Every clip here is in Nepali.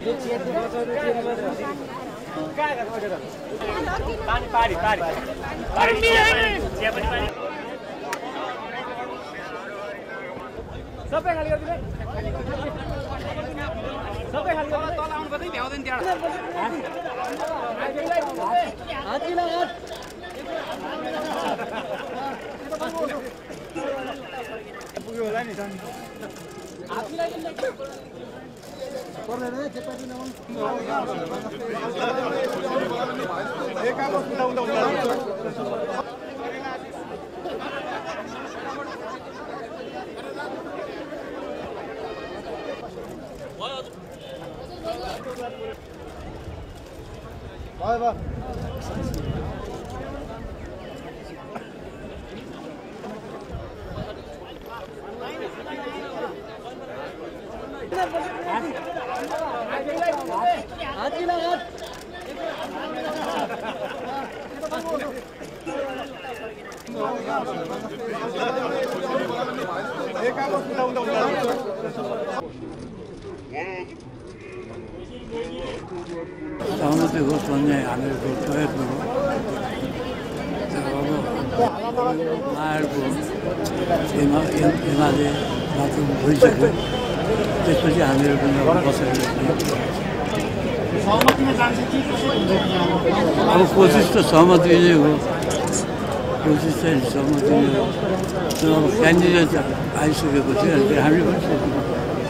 सबै खाली गरिदिनु सबै खाली तल आउनु कतै भ्याउँदैन त्यहाँ पुग्यो होला नि पर्दैन चेपाटी नहुन् एक आगो उठाउँदा Vai, vai. सहमति होस् भन्ने हामीहरूको प्रयत्न हो तर अब उहाँहरूको एमाले मात्र भइसक्यो त्यसपछि हामीहरू पनि अब बसेर अब कोसिस त सहमति नै हो कोसिस चाहिँ सहमति नै हो तर अब क्यान्डिडेट आइसकेपछि हामी पनि सोच्नु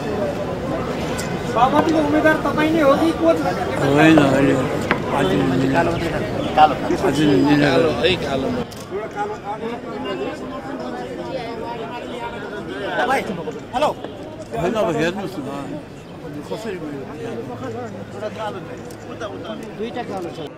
सहमतिको उम्मेदवार तपाईँ नै हो कि को होइन अहिले पार्टीले हेलो होइन अब हेर्नुहोस् न कसरी दुईटा कालो छ